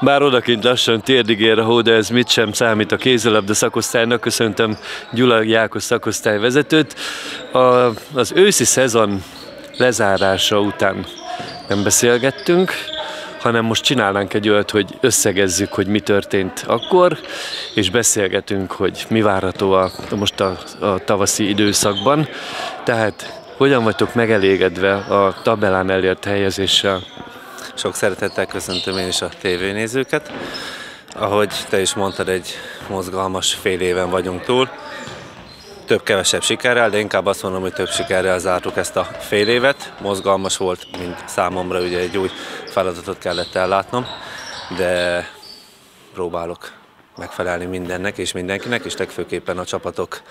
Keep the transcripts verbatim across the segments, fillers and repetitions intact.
Bár odakint lassan térdig ér a hó, de ez mit sem számít a kézilabda szakosztálynak. Köszöntöm Gyula Jákos szakosztályvezetőt. A, az őszi szezon lezárása után nem beszélgettünk, hanem most csinálnánk egy olyat, hogy összegezzük, hogy mi történt akkor, és beszélgetünk, hogy mi várható a, most a, a tavaszi időszakban. Tehát hogyan vagytok megelégedve a tabellán elért helyezéssel? Sok szeretettel köszöntöm én is a tévénézőket. Ahogy te is mondtad, egy mozgalmas fél éven vagyunk túl. Több-kevesebb sikerrel, de inkább azt mondom, hogy több sikerrel zártuk ezt a fél évet. Mozgalmas volt, mint számomra, ugye egy új feladatot kellett ellátnom, de próbálok megfelelni mindennek és mindenkinek, és legfőképpen a csapatok,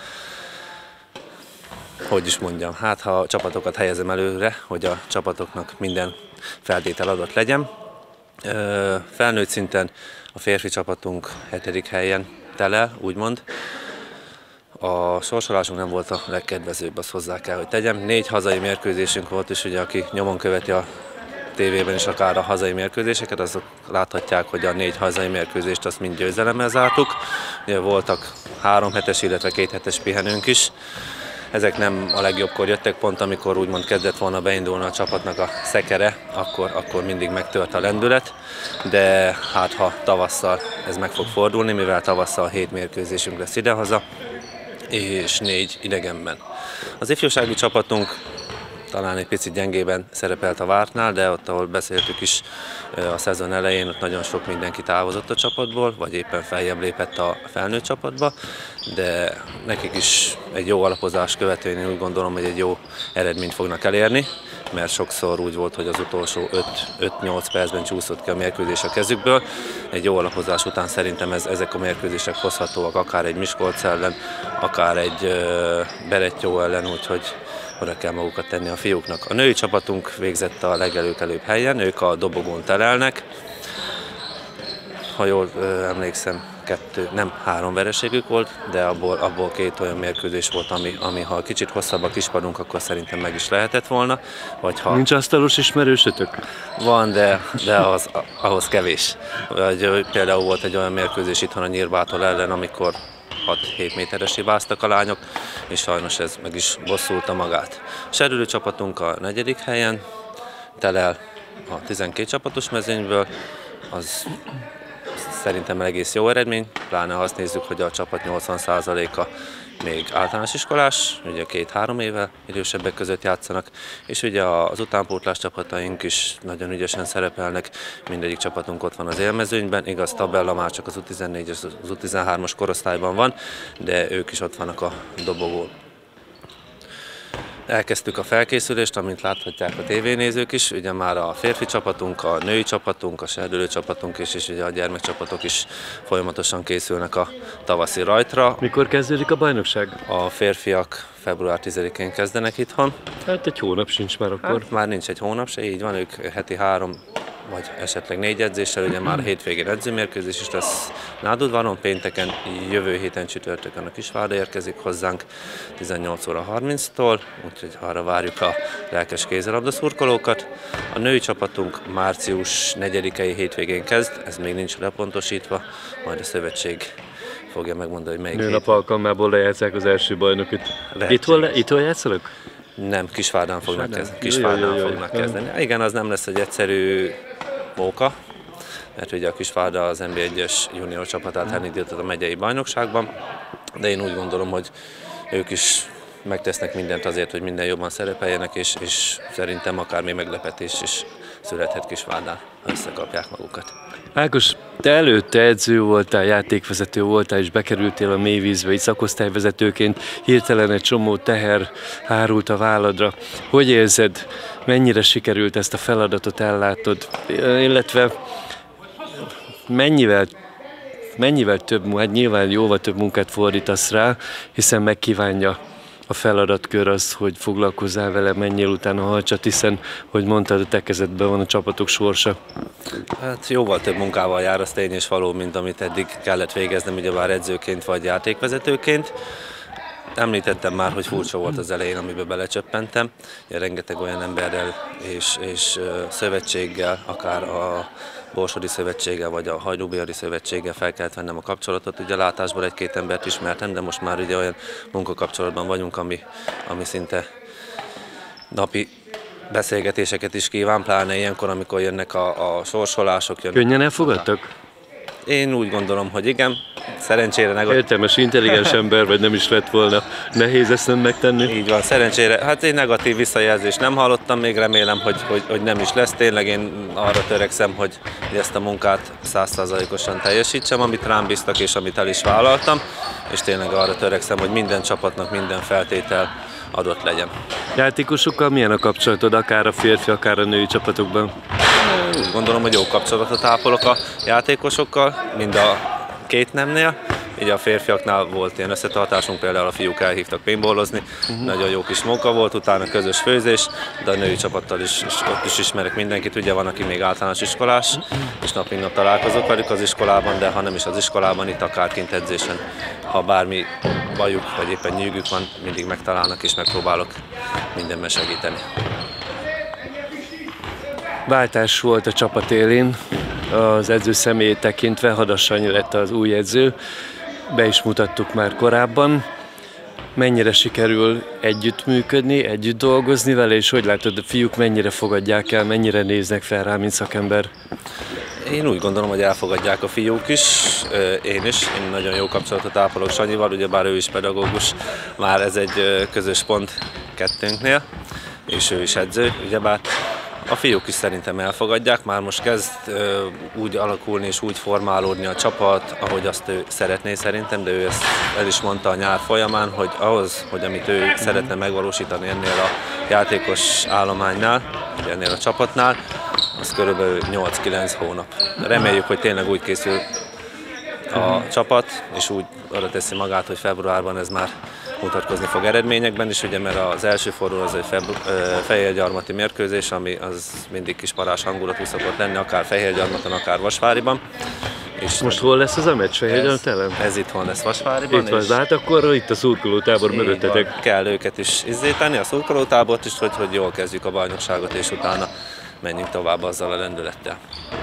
hogy is mondjam, hát ha a csapatokat helyezem előre, hogy a csapatoknak minden feltétel adott legyen. Felnőtt szinten a férfi csapatunk hetedik helyen telel, úgymond. A sorsolásunk nem volt a legkedvezőbb, azt hozzá kell, hogy tegyem. Négy hazai mérkőzésünk volt, és ugye aki nyomon követi a tévében is akár a hazai mérkőzéseket, azok láthatják, hogy a négy hazai mérkőzést azt mind győzelemmel zártuk. Ugye voltak három hetes, illetve két hetes pihenőnk is. Ezek nem a legjobbkor jöttek, pont amikor úgymond kezdett volna beindulni a csapatnak a szekere, akkor, akkor mindig megtört a lendület, de hát ha tavasszal ez meg fog fordulni, mivel tavasszal hét mérkőzésünk lesz idehaza, és négy idegenben. Az ifjúsági csapatunk talán egy picit gyengében szerepelt a vártnál, de ott, ahol beszéltük is a szezon elején, ott nagyon sok mindenki távozott a csapatból, vagy éppen feljebb lépett a felnőtt csapatba, de nekik is egy jó alapozás követően én úgy gondolom, hogy egy jó eredményt fognak elérni, mert sokszor úgy volt, hogy az utolsó öt-nyolc percben csúszott ki a mérkőzés a kezükből. Egy jó alapozás után szerintem ez, ezek a mérkőzések hozhatóak, akár egy Miskolc ellen, akár egy uh, Berettyó ellen, úgyhogy oda kell magukat tenni a fiúknak. A női csapatunk végzett a legelőkelőbb helyen, ők a dobogón telelnek. Ha jól uh, emlékszem, kettő, nem három vereségük volt, de abból, abból két olyan mérkőzés volt, ami, ami ha kicsit hosszabb a kispadunk, akkor szerintem meg is lehetett volna. Vagy ha... Nincs asztalos ismerősötök? Van, de, de ahhoz, ahhoz kevés. Vagy, például volt egy olyan mérkőzés itthon a Nyírbától ellen, amikor hat-hét méteres hibáztak a lányok, és sajnos ez meg is bosszulta magát. A serdülő csapatunk a negyedik helyen telel a tizenkét csapatos mezőnyből, az szerintem egész jó eredmény, pláne ha azt nézzük, hogy a csapat nyolcvan százaléka még általános iskolás, ugye két-három éve idősebbek között játszanak, és ugye az utánpótlás csapataink is nagyon ügyesen szerepelnek, mindegyik csapatunk ott van az élmezőnyben, igaz, tabella már csak az U tizennégy és az U tizenhármas korosztályban van, de ők is ott vannak a dobogón. Elkezdtük a felkészülést, amint láthatják a tévénézők is, ugye már a férfi csapatunk, a női csapatunk, a serdülő csapatunk is, és ugye a gyermekcsapatok is folyamatosan készülnek a tavaszi rajtra. Mikor kezdődik a bajnokság? A férfiak február tizedikén kezdenek itthon. Hát egy hónap sincs már akkor. Hát már nincs egy hónap se, így van, ők heti három vagy esetleg négy edzéssel, ugye már a hétvégén edzőmérkőzés is lesz Nádudvaron, pénteken, jövő héten csütörtökön a Kisvárda érkezik hozzánk tizennyolc óra harminctól, úgyhogy arra várjuk a lelkes kézilabda szurkolókat. A női csapatunk március negyedikei hétvégén kezd, ez még nincs lepontosítva, majd a szövetség fogja megmondani, hogy melyik Nőnap alkalmából lejátszák az első bajnokot. Itthon, itthon játszanak? Nem, Kisvárdán fognak kezdeni. Kisvárdán fognak kezdeni. Igen, az nem lesz egy egyszerű móka, mert ugye a Kisvárda az en bé egyes junior csapatát elindított a megyei bajnokságban, de én úgy gondolom, hogy ők is megtesznek mindent azért, hogy minden jobban szerepeljenek, és, és szerintem akár még meglepetés is születhet Kisvárdán, ha összekapják magukat. Ákos, te előtte edző voltál, játékvezető voltál, és bekerültél a mélyvízbe, így szakosztályvezetőként, hirtelen egy csomó teher hárult a válladra. Hogy érzed, mennyire sikerült ezt a feladatot ellátod, illetve mennyivel, mennyivel több, hát nyilván jóval több munkát fordítasz rá, hiszen megkívánja a feladatkör az, hogy foglalkozzál vele, menjél utána harcsat, hiszen, hogy mondtad, a te kezedben van a csapatok sorsa. Hát jóval több munkával jár, az tény és való, mint amit eddig kellett végeznem, ugyebár edzőként vagy játékvezetőként. Említettem már, hogy furcsa volt az elején, amiben belecsöppentem. Ja, rengeteg olyan emberrel és, és szövetséggel, akár a Borsodi Szövetséggel vagy a Hajdúbihari Szövetséggel fel kellett vennem a kapcsolatot. Ugye látásból egy-két embert ismertem, de most már ugye olyan munkakapcsolatban vagyunk, ami, ami szinte napi beszélgetéseket is kíván, pláne ilyenkor, amikor jönnek a, a sorsolások. Jönnek. Könnyen elfogadtak? Én úgy gondolom, hogy igen. Szerencsére negatív. Értelmes, intelligens ember, vagy nem is lett volna nehéz ezt nem megtenni? Így van, szerencsére. Hát egy negatív visszajelzést nem hallottam, még remélem, hogy, hogy, hogy nem is lesz. Tényleg én arra törekszem, hogy ezt a munkát száz százalékosan teljesítsem, amit rám bíztak és amit el is vállaltam, és tényleg arra törekszem, hogy minden csapatnak minden feltétel adott legyen. Játékosokkal milyen a kapcsolatod, akár a férfi, akár a női csapatokban? Úgy gondolom, hogy jó kapcsolatot ápolok a játékosokkal, mind a két nemnél. Ugye a férfiaknál volt ilyen összetartásunk, például a fiúk elhívtak paintballozni, uh-huh. Nagyon jó kis munka volt, utána közös főzés, de a női csapattal is, is ott is ismerek mindenkit, ugye van, aki még általános iskolás, uh-huh. és nap mint nap találkozok velük az iskolában, de ha nem is az iskolában, itt akár kint edzésen, ha bármi bajuk, vagy éppen nyűgük van, mindig megtalálnak és megpróbálok mindenben segíteni. Váltás volt a csapat élén, az edző személyét tekintve, Hadas Sanyi lett az új edző, be is mutattuk már korábban. Mennyire sikerül együttműködni, együtt dolgozni vele, és hogy látod, a fiúk mennyire fogadják el, mennyire néznek fel rá, mint szakember? Én úgy gondolom, hogy elfogadják a fiúk is, én is. Én nagyon jó kapcsolatot ápolok Sanyival, ugyebár ő is pedagógus, már ez egy közös pont kettőnknél, és ő is edző, ugyebár. A fiúk is szerintem elfogadják, már most kezd ö, úgy alakulni és úgy formálódni a csapat, ahogy azt ő szeretné szerintem, de ő ezt el is mondta a nyár folyamán, hogy ahhoz, hogy amit ő szeretne megvalósítani ennél a játékos állománynál, ennél a csapatnál, az körülbelül nyolc-kilenc hónap. Reméljük, hogy tényleg úgy készül a csapat, és úgy arra teszi magát, hogy februárban ez már mutatkozni fog eredményekben is, ugye, mert az első forduló az egy Fehérgyarmati mérkőzés, ami az mindig kis parás hangulatú szokott lenni, akár Fehérgyarmaton, akár Vasváriban. És most hol lesz az a meccs? Fehérgyarmat ellen? Ez itthon lesz Vasváriban. Itt van, hát akkor itt a szurkolótábor mögöttetek. Kell őket is izzéteni, a szurkolótábort is, hogy, hogy jól kezdjük a bajnokságot, és utána menjünk tovább azzal a lendülettel.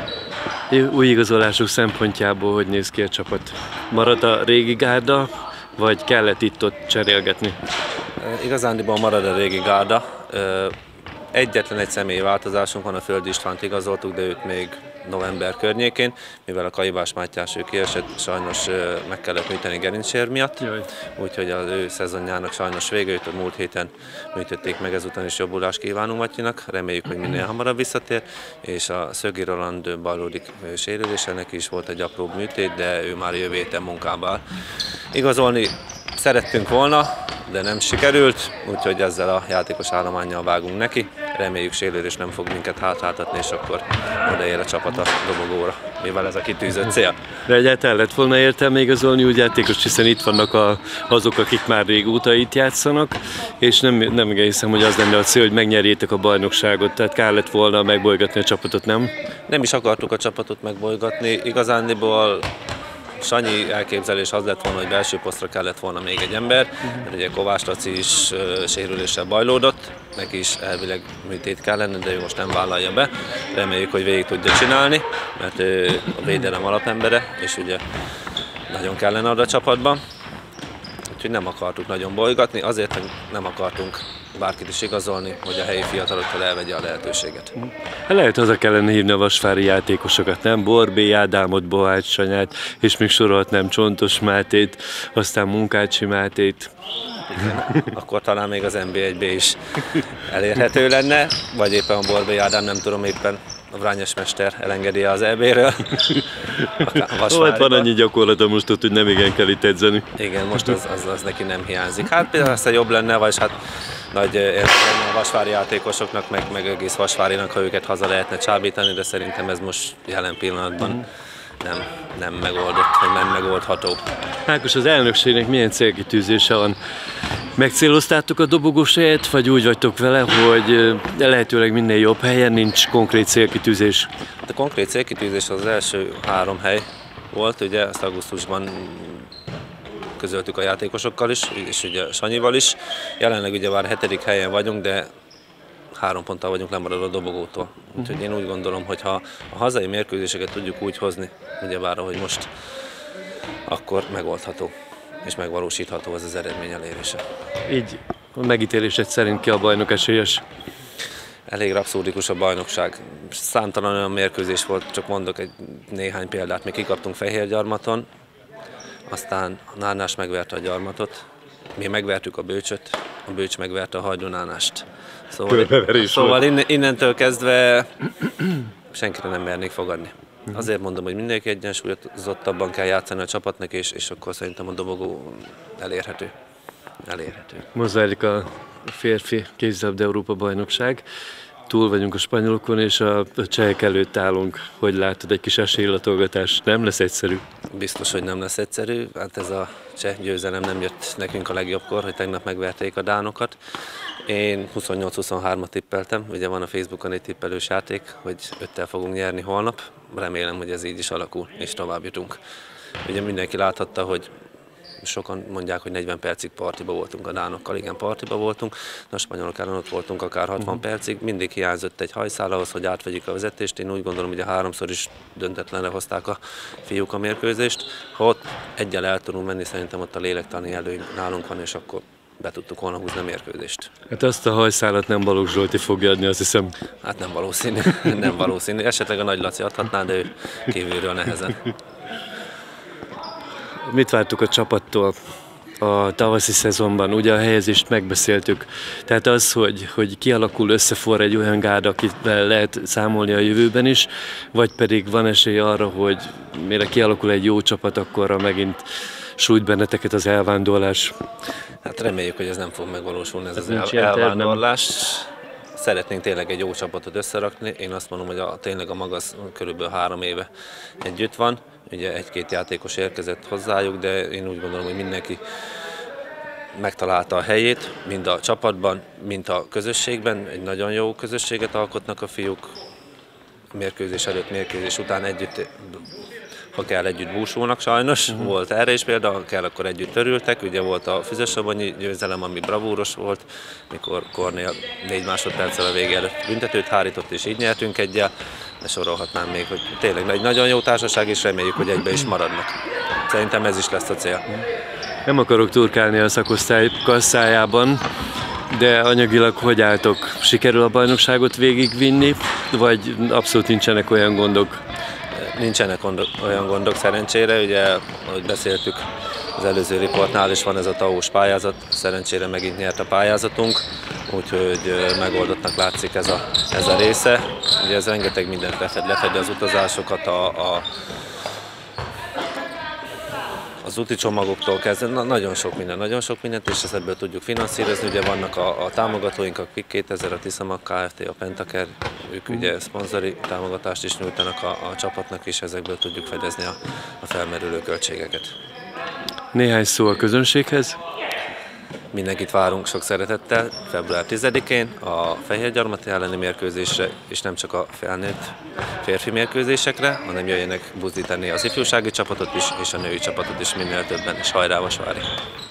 Új igazolások szempontjából hogy néz ki a csapat? Marad a régi gárda, vagy kellett itt-ott cserélgetni? Igazándiból marad a régi gárda. Egyetlen egy személyi változásunk van, a Földi Istvánt igazoltuk, de őt még november környékén, mivel a Kaibás Mátyás ő kiesett, sajnos meg kellett műteni gerincsérv miatt, úgyhogy az ő szezonjának sajnos vége, őt a múlt héten műtötték meg, ezután is jobbulást kívánunk Matyinak, reméljük, hogy minél hamarabb visszatér, és a Szögi Roland bajlódik sérülése, neki is volt egy apróbb műtét, de ő már jövő héten munkába áll. Igazolni szerettünk volna, de nem sikerült, úgyhogy ezzel a játékos állománnyal vágunk neki. Reméljük sérülés nem fog minket hátráltatni, és akkor odaér a csapat a dobogóra, mivel ez a kitűzött cél. De egyáltalán lett volna értelme igazolni úgy játékos, hiszen itt vannak a, azok, akik már régóta itt játszanak, és nem, nem hiszem, hogy az lenne a cél, hogy megnyerjétek a bajnokságot, tehát kár lett volna megbolygatni a csapatot, nem? Nem is akartuk a csapatot megbolygatni, igazándiból Sanyi elképzelés az lett volna, hogy belső posztra kellett volna még egy ember, mert ugye Kovács Laci is uh, sérüléssel bajlódott, neki is elvileg műtét kellene, de ő most nem vállalja be. Reméljük, hogy végig tudja csinálni, mert ő a védelem alapembere, és ugye nagyon kellene oda a csapatban. Úgyhogy nem akartuk nagyon bolygatni, azért hogy nem akartunk bárkit is igazolni, hogy a helyi fiataloktól elvegye a lehetőséget. Lehet haza kellene hívni a vasvári játékosokat, nem? Borbély Ádámot, Bohács Sanyát, és még sorolhatnám Csontos Mátét, aztán Munkácsi Mátét. Igen, akkor talán még az en bé egy bé is elérhető lenne, vagy éppen a Borbély Ádám, nem tudom, éppen a Vrányos mester elengedi az é bé-ről. Volt van annyi gyakorlata most ott, hogy nem igen kell itt edzeni. Igen, most az, az, az neki nem hiányzik. Hát például aztán jobb lenne, vagy hát nagy értelme a vasvári játékosoknak, meg, meg egész Vasvárinak, ha őket haza lehetne csábítani, de szerintem ez most jelen pillanatban mm. nem, nem megoldott, vagy nem megoldható. Ákos, az elnökségnek milyen célkitűzése van? Megcéloztátok a dobogós helyet, vagy úgy vagytok vele, hogy lehetőleg minél jobb helyen, nincs konkrét célkitűzés? A konkrét célkitűzés az első három hely volt, ugye ezt augusztusban közöltük a játékosokkal is, és ugye Sanyival is. Jelenleg ugye már hetedik helyen vagyunk, de három ponttal vagyunk lemaradva a dobogótól. Úgyhogy én úgy gondolom, hogy ha a hazai mérkőzéseket tudjuk úgy hozni, ugyebár ahogy most, akkor megoldható és megvalósítható az az eredmény elérése. Így a megítélésed szerint ki a bajnok esélyes? Elég rapszódikus a bajnokság. Számtalan olyan mérkőzés volt, csak mondok egy néhány példát. Mi kikaptunk Fehérgyarmaton, aztán a Nánás megverte a Gyarmatot, mi megvertük a Bőcsöt, a Bőcs megverte a Hajdú-Nánást. Szóval, szóval innen, innentől kezdve senkire nem mernék fogadni. Azért mondom, hogy mindenki egyensúlyozottabban kell játszani a csapatnak, és, és akkor szerintem a dobogó elérhető. elérhető. Most zajlik a férfi kézilabda Európa bajnokság. Túl vagyunk a spanyolokon, és a csehek előtt állunk. Hogy látod, egy kis esélylatolgatás nem lesz egyszerű? Biztos, hogy nem lesz egyszerű. Hát ez a cseh győzelem nem jött nekünk a legjobbkor, hogy tegnap megverték a dánokat. Én huszonnyolc huszonhármat tippeltem, ugye van a Facebookon egy tippelős játék, hogy öttel fogunk nyerni holnap. Remélem, hogy ez így is alakul, és tovább jutunk. Ugye mindenki láthatta, hogy sokan mondják, hogy negyven percig partiba voltunk a dánokkal, igen, partiba voltunk, de a spanyolok ellen ott voltunk akár hatvan uh-huh. percig, mindig hiányzott egy hajszál ahhoz, hogy átvegyük a vezetést. Én úgy gondolom, hogy a háromszor is döntetlenre hozták a fiúk a mérkőzést. Ha ott egyel el tudunk menni, szerintem ott a lélektani előny nálunk van, és akkor be tudtuk volna húzni a mérkőzést. Hát azt a hajszálat nem Balogh Zsolti fogja adni, azt hiszem. Hát nem valószínű, nem valószínű. Esetleg a Nagy Laci adhatná, de ő kívülről nehezen. Mit vártuk a csapattól a tavaszi szezonban? Ugye a helyezést megbeszéltük. Tehát az, hogy, hogy kialakul, összeforr egy olyan gárda, akivel lehet számolni a jövőben is, vagy pedig van esély arra, hogy mire kialakul egy jó csapat, akkorra megint sújt benneteket az elvándorlás? Hát reméljük, hogy ez nem fog megvalósulni, ez, ez az el, elvándorlás. Szeretnénk tényleg egy jó csapatot összerakni. Én azt mondom, hogy a, tényleg a Magasz körülbelül három éve együtt van. Ugye egy-két játékos érkezett hozzájuk, de én úgy gondolom, hogy mindenki megtalálta a helyét, mind a csapatban, mind a közösségben. Egy nagyon jó közösséget alkotnak a fiúk. Mérkőzés előtt, mérkőzés után együtt, ha kell, együtt búsulnak sajnos. Uh-huh. Volt erre is példa, ha kell, akkor együtt örültek. Ugye volt a Füzesabonyi győzelem, ami bravúros volt, mikor Kornél négy másodperccel a vége előtt büntetőt hárított, és így nyertünk egyel. De sorolhatnám még, hogy tényleg egy nagyon jó társaság, és reméljük, hogy egybe is maradnak. Szerintem ez is lesz a cél. Nem akarok turkálni a szakosztály kasszájában, de anyagilag hogy álltok? Sikerül a bajnokságot végigvinni, vagy abszolút nincsenek olyan gondok? Nincsenek olyan gondok szerencsére, ugye, ahogy beszéltük, az előző riportnál is van ez a tavós pályázat, szerencsére megint nyert a pályázatunk, úgyhogy megoldottnak látszik ez a, ez a része. Ugye ez rengeteg mindent lefed, lefedi az utazásokat, a, a, az úti csomagoktól kezdve, na, nagyon sok minden, nagyon sok mindent, és ezt ebből tudjuk finanszírozni. Ugye vannak a, a támogatóink, a Quick kétezer, a Tiszamag Kft., a Pentaker, ők ugye szponzori támogatást is nyújtanak a, a csapatnak, és ezekből tudjuk fedezni a, a felmerülő költségeket. Néhány szó a közönséghez. Mindenkit várunk sok szeretettel február tizedikén a Fehérgyarmati elleni mérkőzésre, és nem csak a felnőtt férfi mérkőzésekre, hanem jöjjenek buzdítani az ifjúsági csapatot is, és a női csapatot is minél többen, és hajrá Vasvári!